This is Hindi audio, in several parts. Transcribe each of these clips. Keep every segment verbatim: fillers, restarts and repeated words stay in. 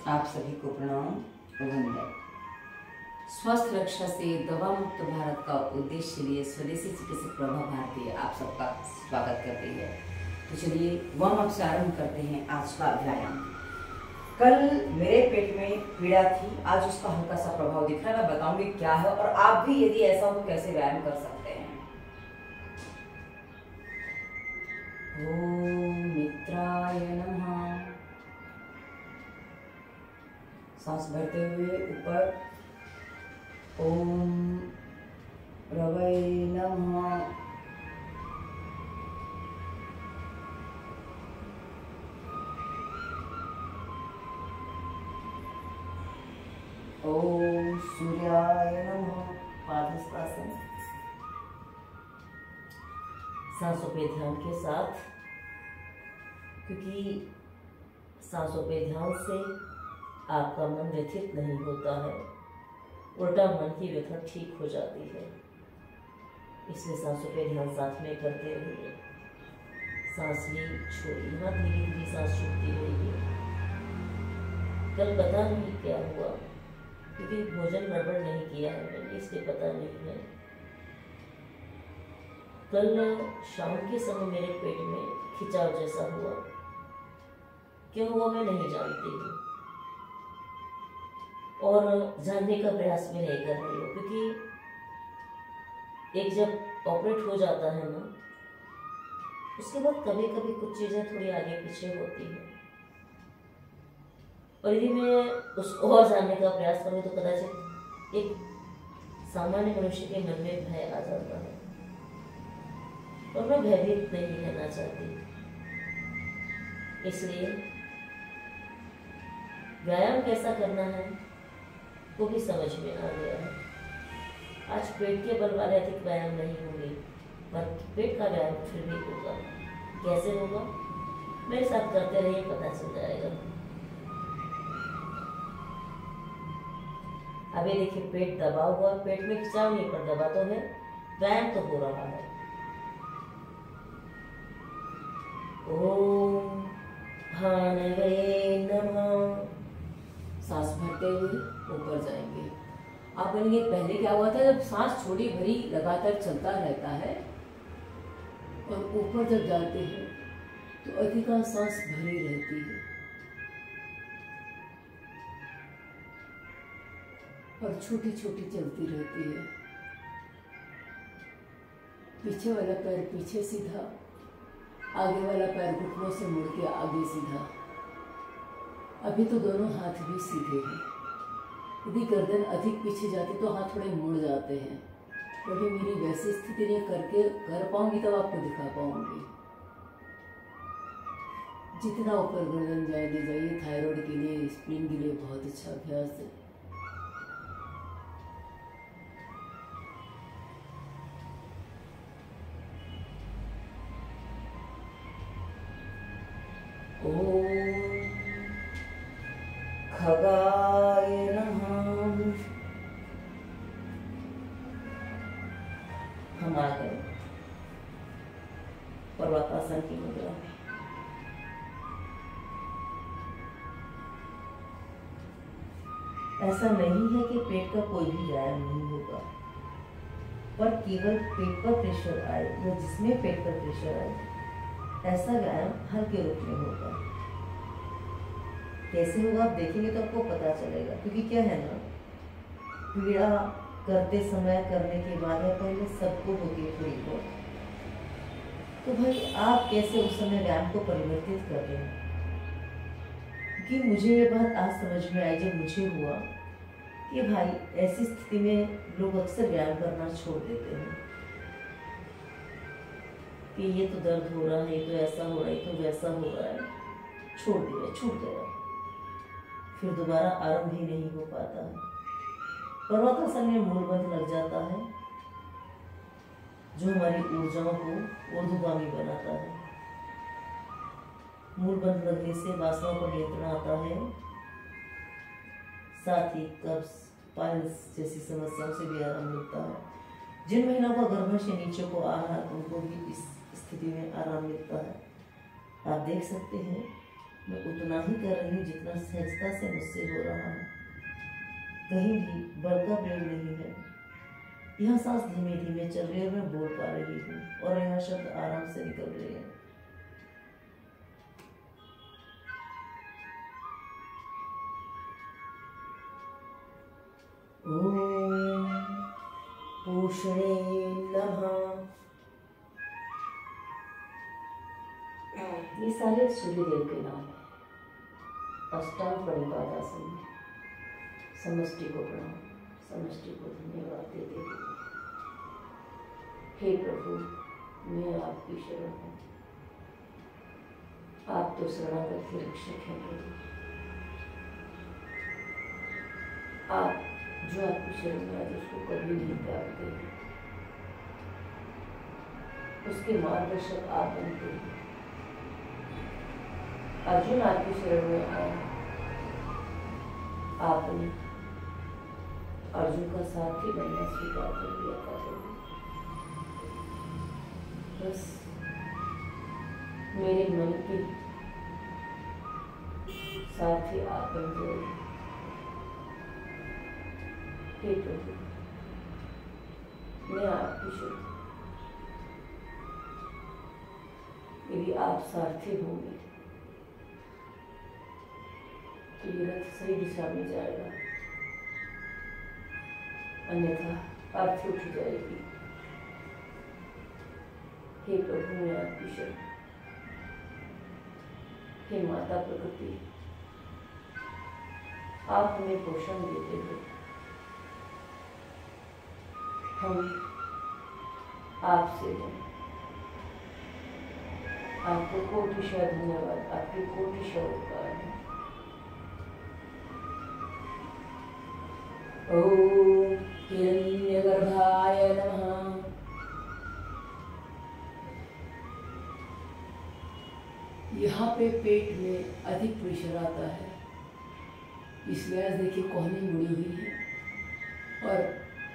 आप सभी को प्रणाम। वंदन। स्वस्थ रक्षा से दवा मुक्त भारत का उद्देश्य लिए स्वदेशी चिकित्सक प्रभा भारती आप सबका स्वागत करती है। तो चलिए वार्म अप से आरंभ करते हैं आज का व्यायाम। कल मेरे पेट में पीड़ा थी, आज उसका हल्का सा प्रभाव दिख रहा है। मैं बताऊंगी क्या है और आप भी यदि ऐसा हो तो कैसे व्यायाम कर सकते हैं। ओम मित्राय नमः। सांस भरते हुए ऊपर ओम रवै नमः। ओम सूर्याय नमः। पादहस्तासन। सांसों पे ध्यान के साथ, क्योंकि सांसों पे ध्यान से आपका मन व्यथित नहीं होता है, उल्टा मन की व्यथा ठीक हो जाती है। इसलिए सांसों पे ध्यान साथ में करते हुए सांस ली छोड़ी, यहाँ धीरे धीरे सांस छूटती रहेगी। कल पता नहीं क्या हुआ, क्योंकि भोजन गड़बड़ नहीं किया है मैंने, इसलिए पता नहीं है। कल शाम के समय मेरे पेट में खिंचाव जैसा हुआ, क्यों हुआ मैं नहीं जानती हूँ और जानने का प्रयास भी नहीं कर रही हूँ, क्योंकि एक जब ऑपरेट हो जाता है ना, उसके बाद कभी कभी कुछ चीज़ें थोड़ी आगे पीछे होती हैं और यदि मैं उसको और जानने का प्रयास करूँ तो कदाचित एक सामान्य मनुष्य के मन में भय आ जाता है और मैं भयभीत नहीं रहना चाहती। इसलिए व्यायाम कैसा करना है वो भी समझ में आ गया है। आज पेट के बल वाले अधिक व्यायाम नहीं होंगे, पर पेट का व्यायाम फिर भी होगा। कैसे होगा मेरे साथ करते रहिए, पता चल जाएगा। अभी देखिए पेट दबा हुआ, पेट में खिंचाव नहीं पर दबा तो है, व्यायाम तो हो रहा है। ओम भानवे नमः। सांस भरते हुए ऊपर जाएंगे। आप बोलेंगे पहले क्या हुआ था, जब सांस छोड़ी भरी लगातार चलता रहता है और ऊपर जब जाते हैं तो अधिकांश सांस भरी रहती है और छोटी छोटी चलती रहती है। पीछे वाला पैर पीछे सीधा, आगे वाला पैर घुटनों से मुड़ के आगे सीधा। अभी तो दोनों हाथ भी सीधे हैं। यदि गर्दन अधिक पीछे जाती तो हाथ थोड़े मुड़ जाते हैं। कभी मेरी वैसी स्थिति नहीं करके कर पाऊंगी तब आपको दिखा पाऊंगी। जितना ऊपर गर्दन जाए ले जाइए, थायराइड के लिए, स्प्लीन के लिए बहुत अच्छा अभ्यास है। ओम खगाय नमः। हम आ गए पर्वतासन की मुद्रा में। ऐसा नहीं है कि पेट का कोई भी व्यायाम नहीं होगा, पर केवल पेट पर प्रेशर आए या जिसमें पेट पर प्रेशर आए ऐसा व्यायाम हल्के रूप में होगा। कैसे होगा आप देखेंगे तो आपको पता चलेगा, क्योंकि क्या है ना, पीड़ा करते समय करने के बाद है पहले सबको होती है थोड़ी बहुत, तो भाई आप कैसे उस समय व्यायाम को परिवर्तित कर रहे हैं। क्योंकि मुझे ये बात आज समझ में आई जब मुझे हुआ कि भाई ऐसी स्थिति में लोग अक्सर व्यायाम करना छोड़ देते हैं कि ये तो दर्द हो रहा है, ये तो ऐसा हो रहा है, ये तो वैसा हो रहा है, छोड़ दिया, छूट गया, फिर दोबारा आरंभ ही नहीं हो पाता है। पर्वतासन में मूलबंध लग जाता है जो हमारी ऊर्जाओं को ऊर्ध्वगामी बनाता है। मूलबंध लगने से वासनाओं पर नियंत्रण आता है, साथ ही कब्ज, पाइल्स जैसी समस्याओं से भी आराम मिलता है। जिन महिलाओं का गर्भाशय नीचे को आ रहा है उनको भी इस स्थिति में आराम मिलता है। आप देख सकते हैं मैं उतना ही कर रही हूँ जितना सहजता से मुझसे हो रहा है। कहीं भी बड़का ब्रेक नहीं है। यह सांस धीमे धीमे चल रही है, मैं बोल पा रही हूँ और यह शब्द आराम से निकल रहे हैं। ओम पूषणे नमः। ये सारे सूर्यदेव के नाम है। अष्टांग प्रणिपातासन में समष्टि को प्रणाम, समष्टि को धन्यवाद देते हुए, हे प्रभु मैं आपकी शरण हूँ। आप तो शरणागत के रक्षक हैं प्रभु। आप जो आपकी शरण में आज उसको कभी नहीं त्यागते, उसके मार्गदर्शक आप बनते हैं। अर्जुन आपकी शरण में आया, आपने अर्जुन का साथी बनना स्वीकार कर लिया था। बस मेरे मन के साथी आप बन गए। हे प्रभु मैं आपकी शरण, यदि आप सारथी होंगे तो ये रथ सही दिशा में जाएगा, अन्यथा अर्थी उठ जाएगी। हे प्रभु मैं आपकी शरण, हे माता प्रकृति आप हमें पोषण देते हो। हम आपसे हैं। आपको कोटिशः धन्यवाद, आपकी कोटिशः उपकार है। ओम हिरण्यगर्भाय नमः। यहाँ पे पेट में अधिक प्रेशर आता है, इसलिए आज देखिए कोहनी मुड़ी हुई है और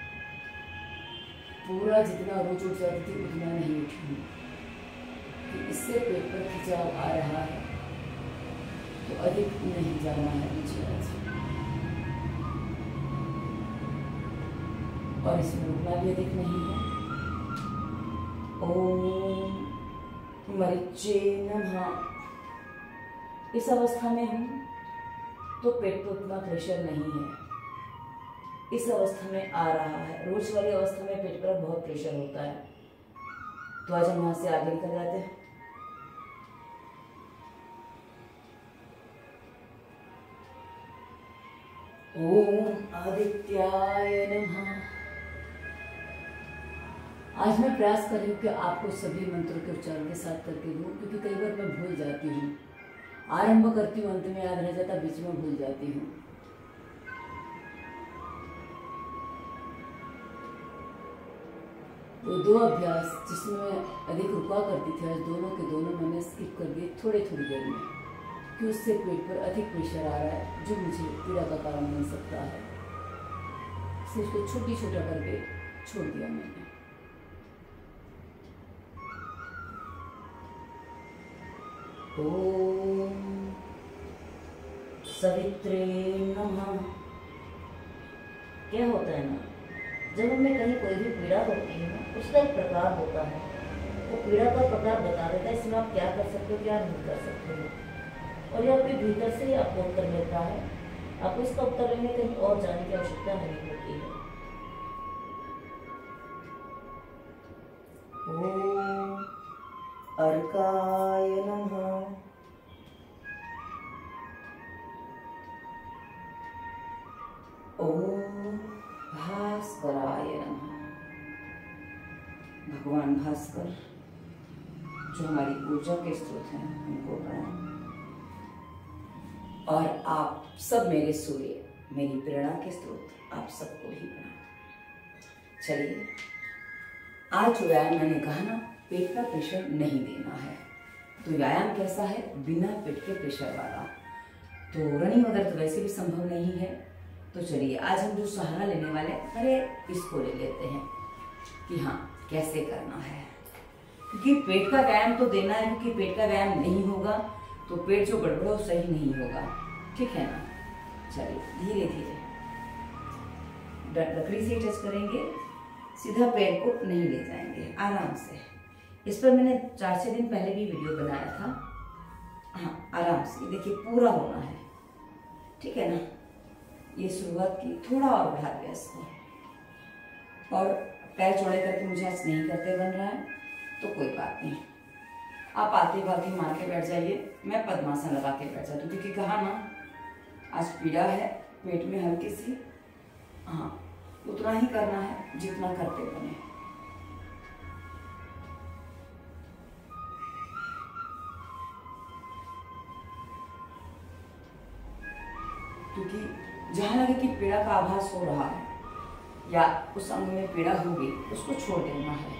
पूरा जितना रोज उठ जाती थी उतना नहीं उठी। तो इससे पेट पर खिंचाव आ रहा है, तो अधिक नहीं जाना है मुझे आज, और इसमें रुकना भी अधिक नहीं है। ओम मरीचे नमः। इस अवस्था में हूँ तो पेट पर उतना प्रेशर नहीं है, इस अवस्था में आ रहा है। रोज वाली अवस्था में पेट पर बहुत प्रेशर होता है। तो आज हम यहाँ से आगे निकल जाते हैं। ओम आदित्याय नमः। आज मैं प्रयास कर रही हूँ कि आपको सभी मंत्रों के उच्चारण के साथ करके दूँ, क्योंकि कई बार मैं भूल जाती हूँ। आरंभ करती हूँ, अंत में याद रह जाता, बीच में भूल जाती हूँ। तो दो अभ्यास जिसमें मैं अधिक रुका करती थी, आज दोनों के दोनों मैंने स्किप कर दिए थोड़ी थोड़ी देर में, कि उससे पेट पर अधिक प्रेशर आ रहा है जो मुझे पीड़ा का कारण बन सकता है। इसलिए इसको छोटी छोटा करके छोड़ दिया मैंने। ओम सवित्रे नमः। क्या होता है ना, जब हमें कहीं कोई भी पीड़ा होती है ना, उसका एक प्रकार होता है, वो पीड़ा का प्रकार बता देता है इसमें आप क्या कर सकते हो, क्या नहीं कर सकते हो, और ये आपके भीतर से ही आपको उत्तर मिलता है। आपको इसका उत्तर लेने कहीं और जाने की आवश्यकता नहीं होती है। ओम अर्काय नमः। ओम भास्कराय नमः। भगवान भास्कर जो हमारी ऊर्जा के स्रोत हैं उनको प्रणाम, और आप सब मेरे सूर्य, मेरी प्रेरणा के स्रोत, आप सबको ही प्रणाम। चलिए, आज जो व्यायाम मैंने कहा ना, पेट का प्रेशर नहीं देना है, तो व्यायाम कैसा है, बिना पेट के प्रेशर वाला। तो रनिंग वगैरह तो वैसे भी संभव नहीं है। तो चलिए, आज हम जो सहारा लेने वाले हैं, पहले इसको ले लेते हैं कि हाँ कैसे करना है, क्योंकि पेट का व्यायाम तो देना है, क्योंकि पेट का व्यायाम नहीं होगा तो पेट जो गड़बड़ हो सही नहीं होगा, ठीक है ना। चलिए धीरे धीरे लकड़ी से टच करेंगे, सीधा पैर को नहीं ले जाएंगे, आराम से। इस पर मैंने चार छः दिन पहले भी वीडियो बनाया था। हाँ, आराम से देखिए पूरा होना है, ठीक है ना। ये शुरुआत की, थोड़ा और बढ़ा दिया इसको, और पैर चौड़े करके मुझे आज नहीं करते बन रहा है तो कोई बात नहीं, आप आते बाती मार के बैठ जाइए, मैं पद्मासन लगा के बैठ जाती हूँ, क्योंकि कहा ना आज पीड़ा है पेट में हल्की सी। हाँ, उतना ही करना है जितना करते बने। क्योंकि जहां लगे कि पीड़ा का आभास हो रहा है या उस अंग में पीड़ा होगी, उसको छोड़ देना है।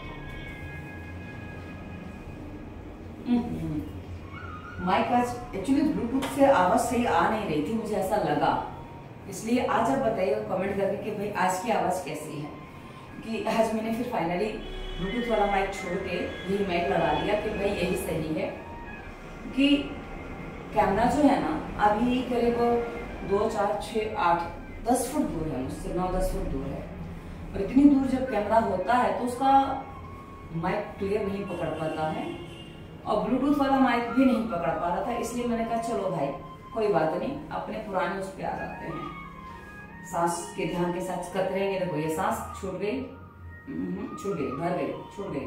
माइक आज एक्चुअली ब्लूटूथ से आवाज सही आ नहीं रही थी, मुझे ऐसा लगा, इसलिए आज आप बताइए कमेंट करके कि भाई आज की आवाज कैसी है। कि आज मैंने फिर फाइनली ब्लूटूथ वाला माइक छोड़ के यही माइक लगा लिया कि भाई यही सही है। कि कैमरा जो है ना अभी करीब दो चार छः आठ दस फुट दूर है मुझसे, नौ दस फुट दूर है, और इतनी दूर जब कैमरा होता है तो उसका माइक क्लियर नहीं पकड़ पाता है, और ब्लूटूथ वाला माइक भी नहीं पकड़ पा रहा था। इसलिए मैंने कहा चलो भाई कोई बात नहीं, अपने पुराने उस पर आ जाते हैं। सांस के ध्यान के साथ करते रहेंगे। देखो ये सांस छूट गई, छूट गई, भर गई, छूट गई,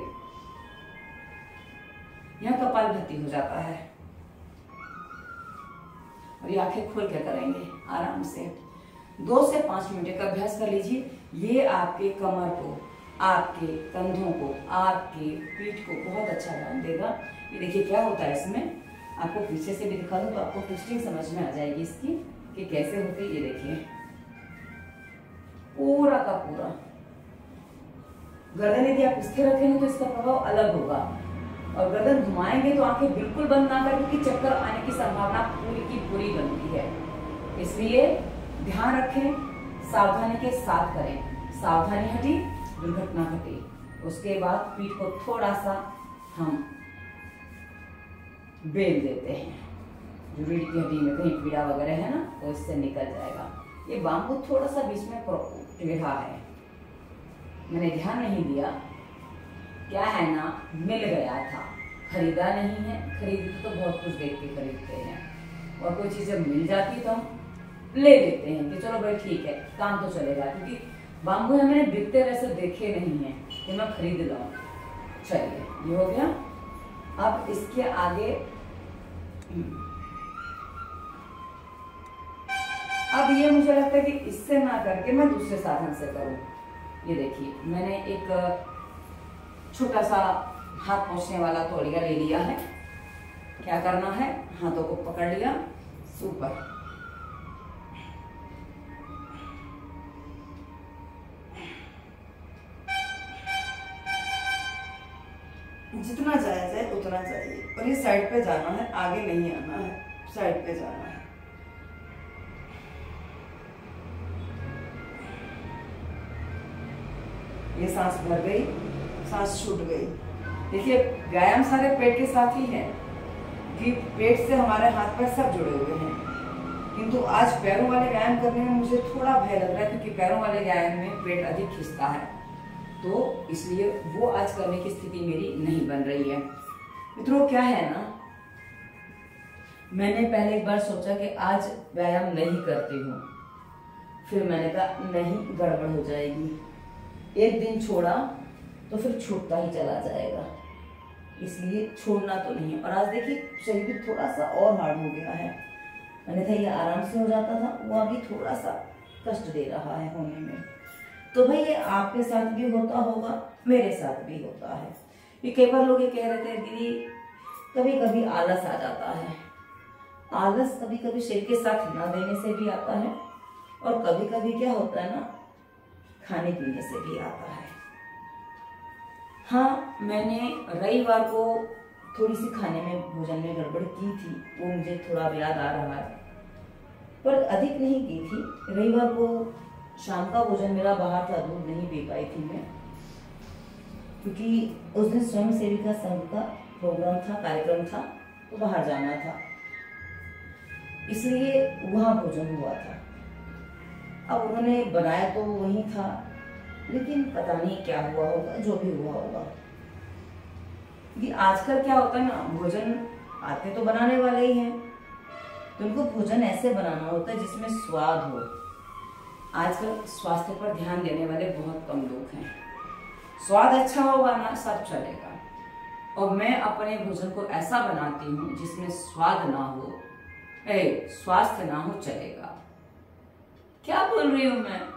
यहाँ कपालभाति हो जाता है। और ये आंखें खोल के करेंगे आराम से, दो से पांच मिनट का अभ्यास कर लीजिए। ये आपके कमर को, आपके कंधों को, आपके पीठ को बहुत अच्छा आराम देगा। ये देखिए क्या होता है इसमें, आपको पीछे से भी दिखा दूं तो आपको ट्विस्टिंग समझ में आ जाएगी इसकी कि कैसे होती है। ये देखिए पूरा का पूरा गर्दन यदि आप स्थिर रखेंगे तो इसका प्रभाव अलग होगा, और गर्दन घुमाएंगे तो आंखें बिल्कुल बंद ना करें, क्योंकि चक्कर आने की संभावना पूरी की पूरी बनती है। इसलिए ध्यान रखें, सावधानी के साथ करें। सावधानी हटी दुर्घटना घटी। उसके बाद पीठ को थोड़ा सा हम बेल देते हैं, जो रीढ़ की हड्डी में कहीं पीड़ा वगैरह है ना तो इससे निकल जाएगा। ये बाम्बू थोड़ा सा बीच में टेढ़ा है, मैंने ध्यान नहीं दिया, क्या है ना मिल गया था, खरीदा नहीं है। खरीदते तो बहुत कुछ देख के खरीदते हैं, और कोई चीज जब मिल जाती तो हम ले लेते हैं कि चलो भाई ठीक है काम तो चलेगा, क्योंकि बाम्बू मैंने बिकते वैसे देखे नहीं है कि मैं खरीद लाऊं। चलिए ये हो गया। अब इसके आगे अब ये मुझे लगता है कि इससे ना करके मैं दूसरे साधन से करूं। ये देखिए मैंने एक छोटा सा हाथ पोंछने वाला तौलिया ले लिया है। क्या करना है, हाथों को पकड़ लिया, सुपर, जितना जाया जाए उतना चाहिए, और ये साइड पे जाना है, आगे नहीं आना है, साइड पे जाना है। ये सांस भर गई, सांस छूट गई। देखिए व्यायाम सारे पेट के साथ ही है, कि पेट से हमारे हाथ पैर सब जुड़े हुए हैं, किंतु आज पैरों वाले व्यायाम करने में मुझे थोड़ा भय लग रहा है, क्योंकि पैरों वाले व्यायाम में पेट अधिक खिंचता है, तो इसलिए वो आज करने की स्थिति मेरी नहीं बन रही है। मित्रों क्या है ना, मैंने पहले एक बार सोचा कि आज व्यायाम नहीं करती हूँ, फिर मैंने कहा नहीं गड़बड़ हो जाएगी, एक दिन छोड़ा तो फिर छूटता ही चला जाएगा, इसलिए छोड़ना तो नहीं है। और आज देखिए शरीर भी थोड़ा सा और हार्ड हो गया है, मैंने था ये आराम से हो जाता था, वो अभी थोड़ा सा कष्ट दे रहा है होने में। तो भाई ये आपके साथ भी होता होगा, मेरे साथ भी होता है। ये कई बार लोग ये कह रहे थे दीदी कभी कभी आलस आ जाता है। आलस कभी कभी शरीर के साथ ना देने से भी आता है, और कभी कभी क्या होता है ना खाने पीने से भी आता है। हाँ मैंने रविवार को थोड़ी सी खाने में भोजन में गड़बड़ की थी, वो मुझे थोड़ा याद आ रहा है, पर अधिक नहीं की थी। रविवार को शाम का भोजन मेरा बाहर था, दूध नहीं पी पाई थी मैं, क्योंकि उस दिन स्वयं सेविका संघ का प्रोग्राम था, कार्यक्रम था, तो बाहर जाना था। इसलिए वहाँ भोजन हुआ था। अब उन्होंने बनाया तो वही था, लेकिन पता नहीं क्या हुआ होगा, जो भी हुआ होगा। कि आजकल क्या होता है ना, भोजन आते तो बनाने वाले ही हैं, तो उनको भोजन ऐसे बनाना होता है जिसमें स्वाद हो। आजकल स्वास्थ्य पर ध्यान देने वाले बहुत कम लोग हैं। स्वाद अच्छा होगा ना, सब चलेगा। और मैं अपने भोजन को ऐसा बनाती हूँ जिसमें स्वाद ना हो, ए, स्वास्थ्य ना हो, चलेगा। क्या बोल रही हूं मैं?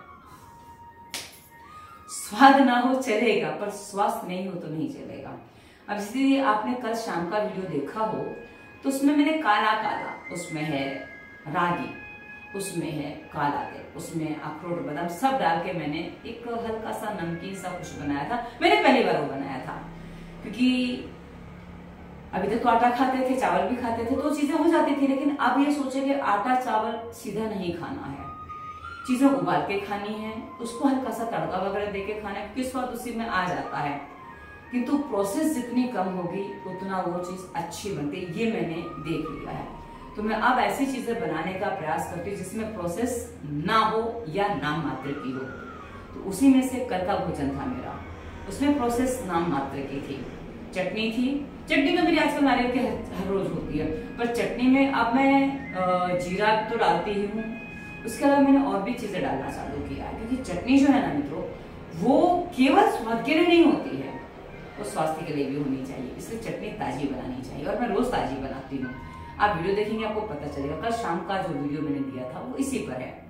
स्वाद ना हो चलेगा, पर स्वास्थ्य नहीं हो तो नहीं चलेगा। अब इसलिए आपने कल शाम का वीडियो देखा हो तो उसमें मैंने काला काला, उसमें है रागी, उसमें है काला तिल, उसमें अखरोट बादाम सब डाल के मैंने एक हल्का सा नमकीन सा कुछ बनाया था। मैंने पहली बार वो बनाया था, क्योंकि अभी तक तो आटा खाते थे, चावल भी खाते थे, तो चीजें हो जाती थी। लेकिन अब ये सोचे कि आटा चावल सीधा नहीं खाना है, चीजें उबाल के खानी है, उसको हल्का सा तड़का वगैरह देके खाना है, क्योंकि स्वाद उसी में आ जाता है। किंतु प्रोसेस जितनी कम होगी उतना वो चीज अच्छी बनती है, ये मैंने देख लिया है। तो मैं अब ऐसी चीजें बनाने का प्रयास करती हूँ जिसमें प्रोसेस ना हो या नाम मात्र की हो। तो उसी में से कल का भोजन था मेरा, उसमें प्रोसेस नाम मात्र की थी। चटनी थी, चटनी तो मेरी आजकल नारियल की हर रोज होती है, पर चटनी में अब मैं जीरा तो डालती ही हूँ, उसके अलावा मैंने और भी चीजें डालना चालू किया है। क्योंकि चटनी जो है ना मित्रों, वो केवल स्वाद के लिए नहीं होती है, वो स्वास्थ्य के लिए भी होनी चाहिए। इसलिए चटनी ताजी बनानी चाहिए, और मैं रोज ताजी बनाती हूँ। आप वीडियो देखेंगे आपको पता चलेगा। कल शाम का जो वीडियो मैंने दिया था वो इसी पर है,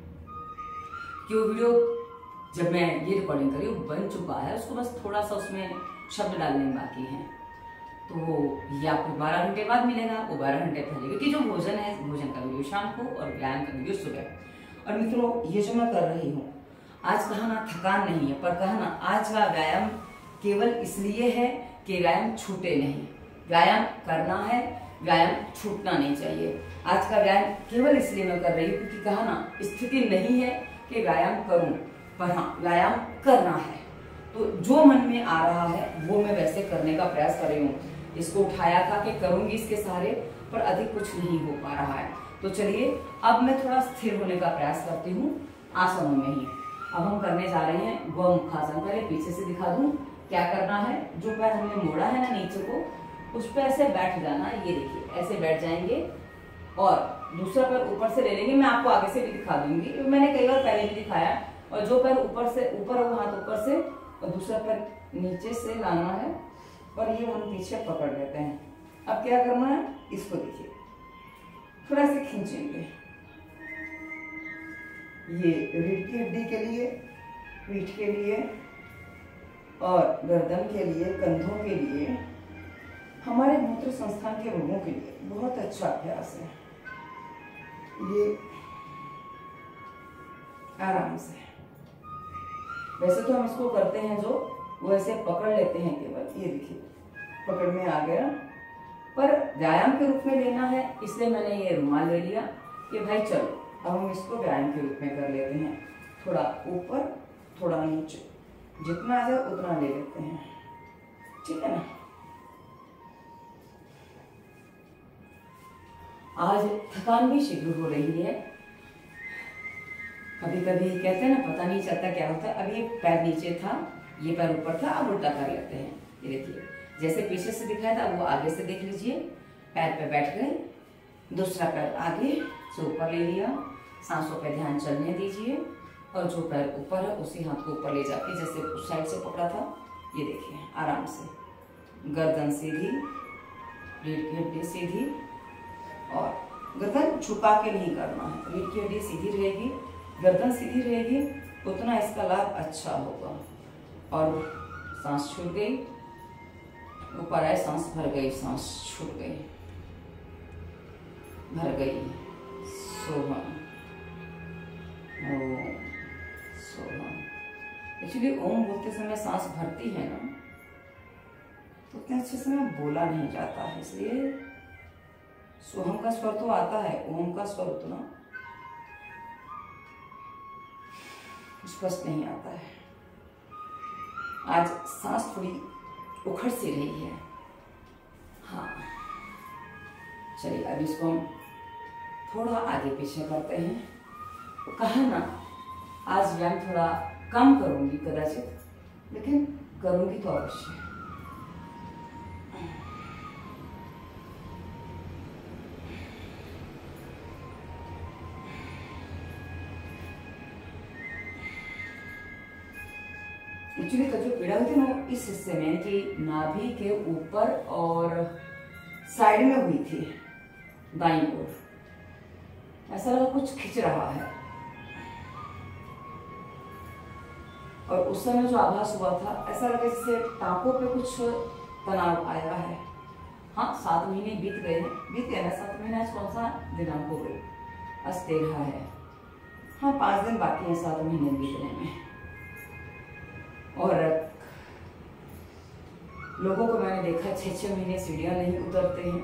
कि वो वीडियो जब मैं ये रिकॉर्डिंग करी वो बन चुका है, उसको बस थोड़ा सा उसमें शब्द डालने बाकी हैं। तो ये आपको बारह घंटे बाद मिलेगा, वो बारह घंटे पहले, क्योंकि जो भोजन है, भोजन का वीडियो शाम को और व्यायाम का वीडियो सुबह। और मित्रों, ये जो मैं कर रही हूँ आज, कहा ना थकान नहीं है, पर कहा ना आज का व्यायाम केवल इसलिए है कि व्यायाम छूटे नहीं। व्यायाम करना है, व्यायाम छूटना नहीं चाहिए। आज का व्यायाम केवल इसलिए मैं कर रही हूँ क्योंकि कहा ना स्थिति नहीं है कि व्यायाम करूं, पर हाँ व्यायाम करना है। तो जो मन में आ रहा है वो मैं वैसे करने का प्रयास कर रही हूँ। इसको उठाया था कि करूंगी इसके सहारे, पर अधिक कुछ नहीं हो पा रहा है। तो चलिए अब मैं थोड़ा स्थिर होने का प्रयास करती हूँ आसनों में ही। अब हम करने जा रहे हैं गौमुखासन। पहले पीछे से दिखा दूं क्या करना है। जो पैर हमने मोड़ा है ना नीचे को, उस पर ऐसे बैठ जाना। ये देखिए ऐसे बैठ जाएंगे और दूसरा पैर ऊपर से ले लेंगे। मैं आपको आगे से भी दिखा दूंगी, मैंने कई बार पहले भी दिखाया। और जो पैर ऊपर से ऊपर हो, हाथ ऊपर से, और दूसरा पैर नीचे से लाना है और ये हम पीछे पकड़ लेते हैं। अब क्या करना है, इसको देखिए थोड़ा से खींचेंगे। ये रीढ़ की हड्डी के लिए, पीठ के लिए और गर्दन के लिए, कंधों के लिए, हमारे मूत्र संस्थान के रोगों के लिए बहुत अच्छा अभ्यास है ये। आराम से, वैसे तो हम इसको करते हैं जो वो ऐसे पकड़ लेते हैं केवल। ये देखिए पकड़ में आ गया, पर व्यायाम के रूप में लेना है इसलिए मैंने ये रुमाल ले लिया कि भाई चलो अब हम इसको व्यायाम के रूप में कर लेते हैं। थोड़ा ऊपर थोड़ा नीचे, जितना आ जाए उतना ले लेते हैं, ठीक है ना। आज थकान भी शीघ्र हो रही है। कभी कभी कहते हैं ना पता नहीं चलता क्या होता है। अब ये पैर नीचे था, ये पैर ऊपर था, अब उल्टा कर लेते हैं। ये देखिए जैसे पीछे से दिखाया था वो आगे से देख लीजिए। पैर पे बैठ गए, दूसरा पैर आगे से ऊपर ले लिया। सांसों पे ध्यान चलने दीजिए और जो पैर ऊपर है उसी हाथ को ऊपर ले जाके जैसे उस साइड से पकड़ा था, ये देखिए आराम से। गर्दन सीधी, रीढ़ की हड्डी सीधी, और गर्दन झुका के नहीं करना है। रीढ़ की हड्डी सीधी रहेगी, गर्दन सीधी रहेगी, उतना इसका लाभ अच्छा होगा। और सांस छूट गई, ऊपर आए, सांस भर गई, सांस छूट गई, भर गई। सोहम, ओम, सोहम। एक्चुअली ओम बोलते समय सांस भरती है ना, तो उतने अच्छे से में बोला नहीं जाता है, इसलिए सोहम का स्वर तो आता है, ओम का स्वर उतना स्पष्ट नहीं आता है। आज सांस थोड़ी उखड़ सी रही है। हाँ चलिए अब इसको हम थोड़ा आगे पीछे करते हैं। कहा ना आज व्यायाम थोड़ा कम करूंगी कदाचित, लेकिन करूंगी तो अवश्य। एक्चुअली तो जो पीड़ा होती है ना इस हिस्से में कि नाभि के ऊपर और साइड में हुई थी, दाईं ओर। ऐसा लगा कुछ खिंच रहा है, और उस समय जो आभास हुआ था ऐसा लगा जैसे टांकों पे कुछ तनाव आया है। हाँ, सात महीने बीत गए हैं, बीत गए ना सात महीने। आज कौन सा दिनांक हो गई? आज तेरह है। हाँ, पांच दिन बाकी है सात महीने बीतने में। और लोगों को मैंने देखा छह छह महीने सीढ़ियां नहीं उतरते हैं।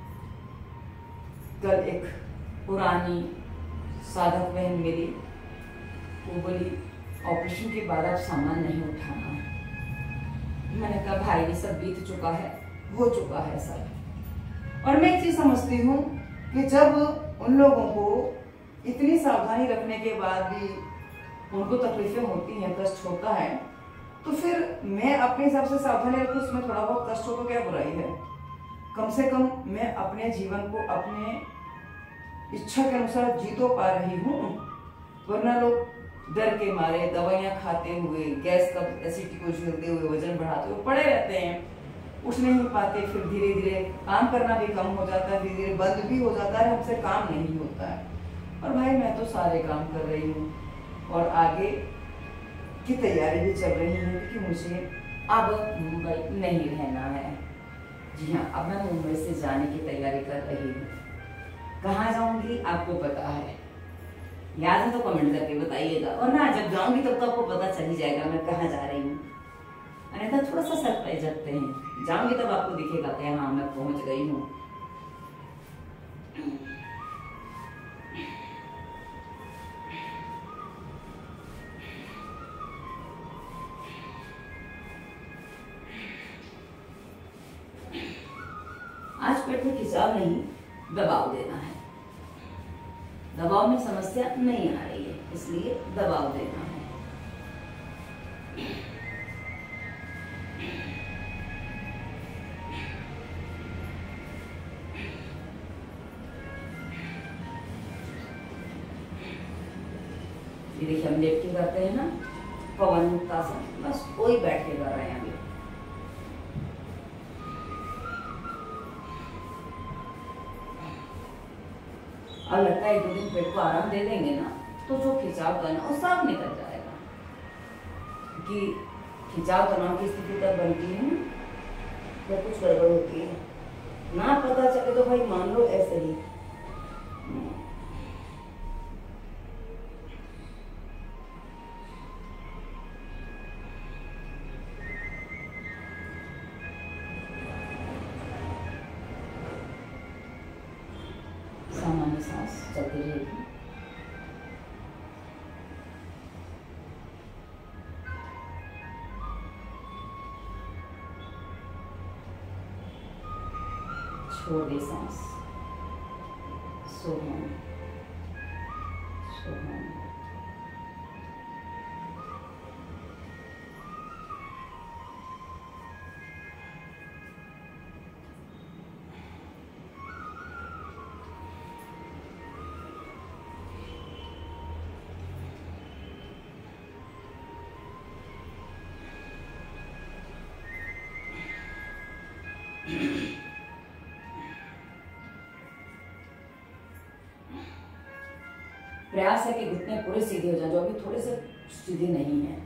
कल एक पुरानी साधक बहन मेरी, वो बोली ऑपरेशन के बाद आप सामान नहीं उठाना है। मैंने कहा भाई ये सब बीत चुका है, हो चुका है सब। और मैं एक चीज समझती हूँ कि जब उन लोगों को इतनी सावधानी रखने के बाद भी उनको तकलीफें होती हैं, कष्ट होता है, तो फिर मैं अपने हिसाब से सावधानी रखूं, उसमें थोड़ा बहुत कष्ट हो तो क्या बुराई है। कम से कम मैं अपने जीवन को अपने इच्छा के अनुसार जी तो पा रही हूँ। वरना लोग डर के मारे दवाइयाँ खाते हुए, गैस का एसिडिटी को झेलते हुए, वजन बढ़ाते हुए पड़े रहते हैं, उठ नहीं पाते। फिर धीरे धीरे काम करना भी कम हो जाता है, धीरे धीरे बंद भी हो जाता है, हमसे काम नहीं होता है। और भाई मैं तो सारे काम कर रही हूँ और आगे की तैयारी भी चल रही है, क्योंकि मुझे अब मुंबई नहीं रहना है। जी हाँ, अब मैं मुंबई से जाने की तैयारी कर रही हूँ। कहाँ जाऊंगी आपको पता है, याद है तो कमेंट करके बताइएगा, और ना जब जाऊंगी तब तो आपको पता चल ही जाएगा मैं कहाँ जा रही हूँ। अन्यथा थोड़ा सा सरप्राइज रखते हैं, जाऊंगी तब आपको दिखेगा कि हाँ मैं पहुंच गई हूँ। आज पेट में खिंचाव नहीं, दबाव देना है। दबाव में समस्या नहीं आ रही है, इसलिए दबाव देना है। ये देखिए हम लेट के करते हैं ना पवन मुक्तासन, बस कोई बैठ के कर रहे हैं अभी। और लगता है दो दिन पेट को आराम दे देंगे ना तो जो खिंचाव था ना वो सब निकल जाएगा। कि खिंचाव तनाव की स्थिति तब बनती है जब कुछ गड़बड़ होती है, ना पता चले तो भाई मान लो ऐसे ही। सामान्य सांस चलती रहेगी। छोड़ दे सांस, सोहम सोहम। प्रयास है कि घुटने पूरे सीधे हो जाए, जो अभी थोड़े से सीधे नहीं है।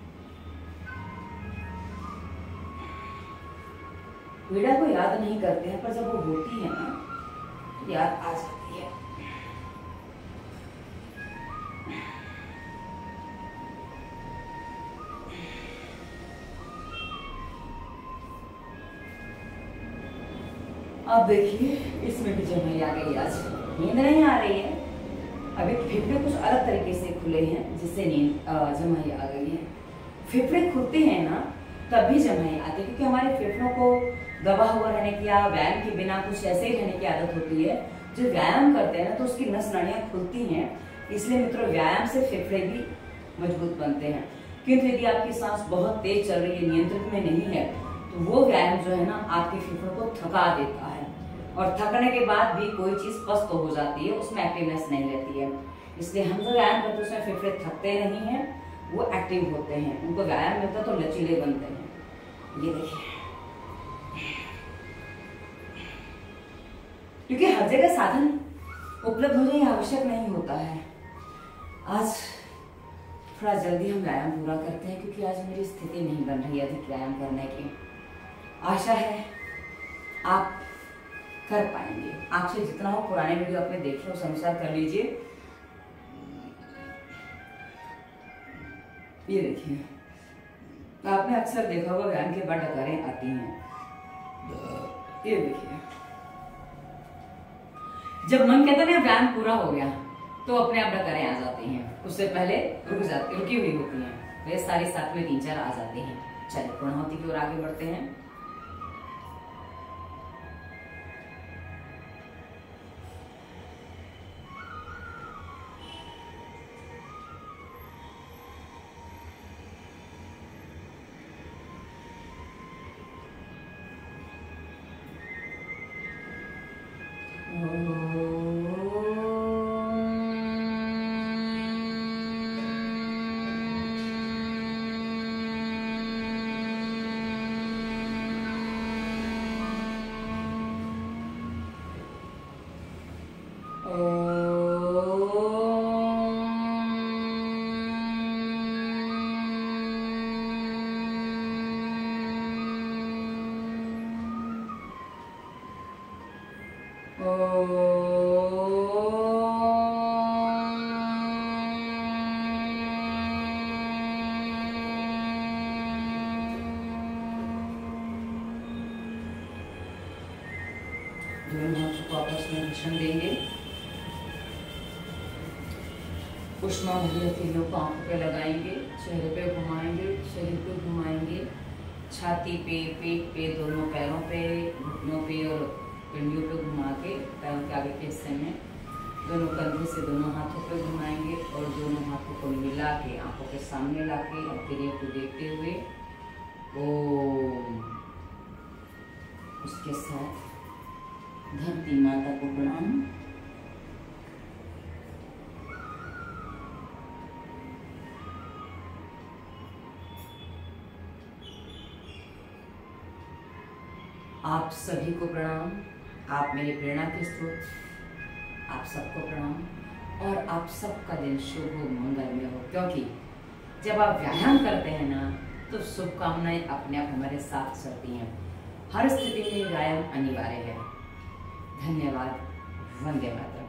पीड़ा को याद नहीं करते हैं, पर जब वो होती है ना तो याद आ जाती है। अब देखिए इसमें भी जमाई आ गई। आज नींद नहीं आ रही है, अभी फेफड़े कुछ अलग तरीके से खुले हैं जिससे नींद जमाई आ गई है। फेफड़े खुलते हैं ना तब भी जमाई आती है, क्योंकि हमारे फेफड़ों को दबा हुआ रहने की या व्यायाम के बिना कुछ ऐसे ही रहने की आदत होती है। जो व्यायाम करते हैं ना तो उसकी नस नाड़ियां खुलती हैं, इसलिए मित्रों व्यायाम से फेफड़े भी मजबूत बनते हैं। किंतु यदि आपकी सांस बहुत तेज चल रही है, नियंत्रित में नहीं है, तो वो व्यायाम जो है ना आपके फेफड़ों को थका देता है, और थकने के बाद भी कोई चीज पस्त हो जाती है, उसमें एक्टिवनेस नहीं रहती है। इसलिए हम जो व्यायाम करते हैं उसमें फेफड़े थकते नहीं हैं, वो एक्टिव होते हैं, उनको व्यायाम मिलता है तो लचीले बनते हैं। ये देखिए, क्योंकि हर जगह साधन उपलब्ध होने ही आवश्यक नहीं होता है। आज थोड़ा जल्दी हम व्यायाम पूरा करते हैं, क्योंकि आज मेरी स्थिति नहीं बन रही अधिक व्यायाम करने की। आशा है आप कर पाएंगे। आपसे जितना हो पुराने वीडियो आपने देखे उस अनुसार कर लीजिए। ये देखिए, आपने अक्सर देखा होगा व्यायाम के बाद डकारें आती हैं। ये देखिए, जब मन कहता है ना व्यायाम पूरा हो गया तो अपने आप डकारें आ जाती हैं, उससे पहले रुक जाती रुकी हुई होती हैं, वे सारी साथ में तीन चार आ जाती हैं। चलिए पूर्णाहुति की ओर आगे बढ़ते हैं। दोनों हाथों को आपस में घर्षण देंगे। उष्मा भरी हथेलियों को आंखों पे लगाएंगे, चेहरे पे घुमाएंगे, शरीर पे घुमाएंगे, छाती पे, पेट पे, दोनों पैरों पे, घुटनों पे और पिंडियों पे घुमा के पैरों के आगे के हिस्से में दोनों कंधे से दोनों हाथों पे घुमाएंगे और दोनों हाथों को मिला के आंखों के सामने ला के और क्रिया को देखते हुए ओम, उसके साथ धरती माता को प्रणाम। आप सभी को प्रणाम। आप मेरे प्रेरणा के स्रोत, आप सबको प्रणाम और आप सबका दिन शुभ हो, मंगलमय हो। क्योंकि जब आप व्यायाम करते हैं ना तो शुभकामनाएं अपने आप हमारे साथ चलती हैं। हर स्थिति में व्यायाम अनिवार्य है। धन्यवाद। वंदे मातरम।